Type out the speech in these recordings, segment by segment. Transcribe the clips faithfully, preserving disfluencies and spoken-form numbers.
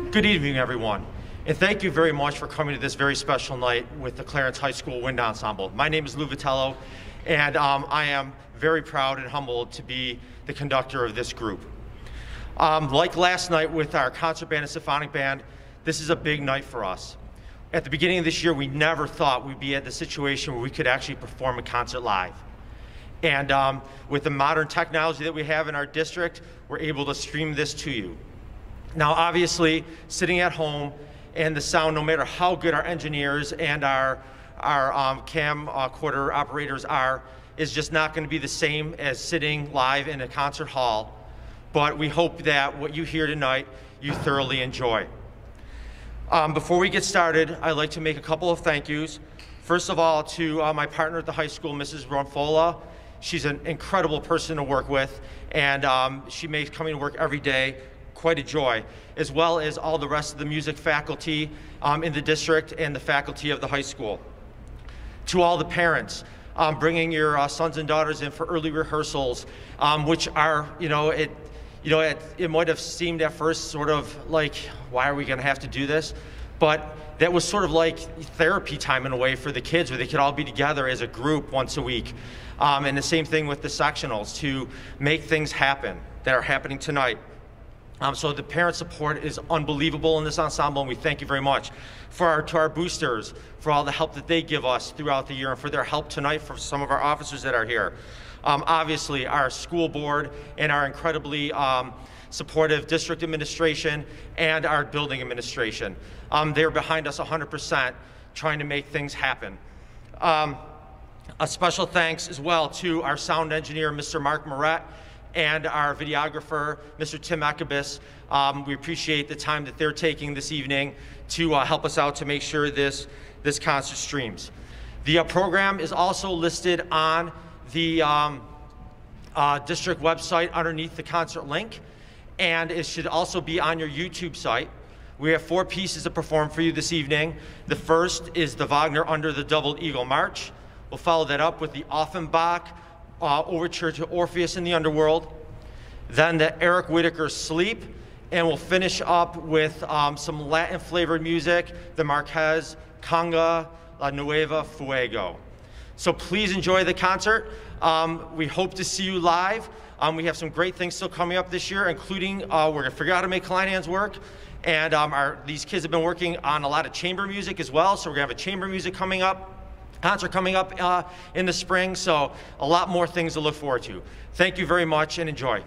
Good evening, everyone, and thank you very much for coming to this very special night with the Clarence High School Wind Ensemble. My name is Lou Vitello, and um, I am very proud and humbled to be the conductor of this group. Um, like last night with our concert band and symphonic band, this is a big night for us. At the beginning of this year, we never thought we'd be at the situation where we could actually perform a concert live. And um, with the modern technology that we have in our district, we're able to stream this to you. Now, obviously, sitting at home and the sound, no matter how good our engineers and our, our um, camcorder operators are, is just not going to be the same as sitting live in a concert hall. But we hope that what you hear tonight, you thoroughly enjoy. Um, before we get started, I'd like to make a couple of thank yous. First of all, to uh, my partner at the high school, Missus Ronfola. She's an incredible person to work with, and um, she makes coming to work every day quite a joy, as well as all the rest of the music faculty um, in the district and the faculty of the high school. To all the parents, um, bringing your uh, sons and daughters in for early rehearsals, um, which are, you know, it, you know, it, it might have seemed at first sort of like, why are we going to have to do this? But that was sort of like therapy time in a way for the kids, where they could all be together as a group once a week. Um, and the same thing with the sectionals, to make things happen that are happening tonight. Um, so the parent support is unbelievable in this ensemble, and we thank you very much. For our, to our boosters, for all the help that they give us throughout the year, and for their help tonight for some of our officers that are here. Um, obviously, our school board and our incredibly um, supportive district administration and our building administration. Um, they're behind us one hundred percent, trying to make things happen. Um, a special thanks as well to our sound engineer, Mister Mark Moret, and our videographer, Mister Tim Ekabis. Um, we appreciate the time that they're taking this evening to uh, help us out to make sure this, this concert streams. The uh, program is also listed on the um, uh, district website underneath the concert link, and it should also be on your YouTube site. We have four pieces to perform for you this evening. The first is the Wagner Under the Double Eagle March. We'll follow that up with the Offenbach Uh, overture to Orpheus in the Underworld, then the Eric Whitacre Sleep, and we'll finish up with um, some Latin flavored music, the Marquez Conga La Nueva Fuego. So please enjoy the concert. Um, we hope to see you live. Um, we have some great things still coming up this year, including uh, we're gonna figure out how to make Kleinhans work. And um, our, these kids have been working on a lot of chamber music as well, so we're gonna have a chamber music coming up. Concert coming up uh, in the spring, so a lot more things to look forward to. Thank you very much and enjoy.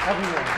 everyone.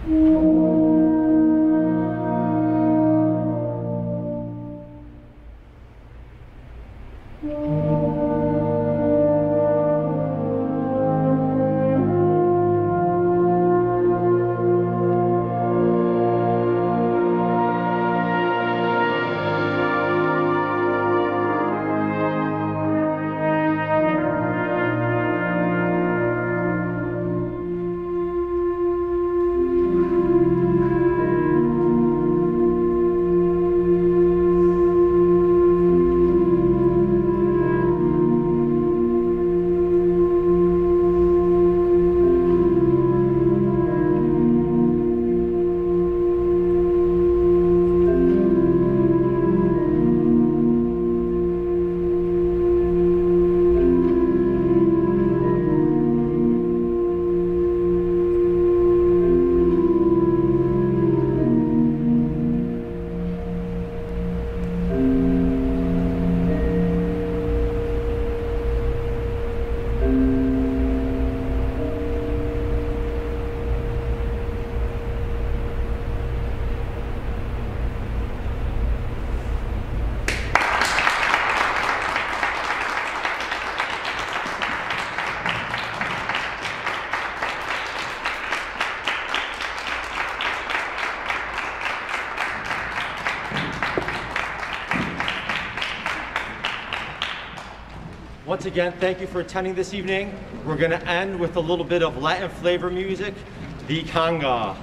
Once again, thank you for attending this evening. We're going to end with a little bit of Latin flavor music, the conga.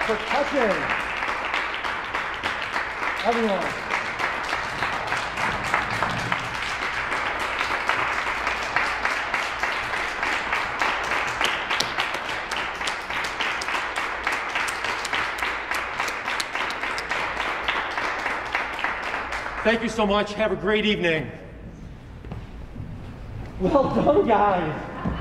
percussion. Everyone. Thank you so much. Have a great evening. Well done, guys.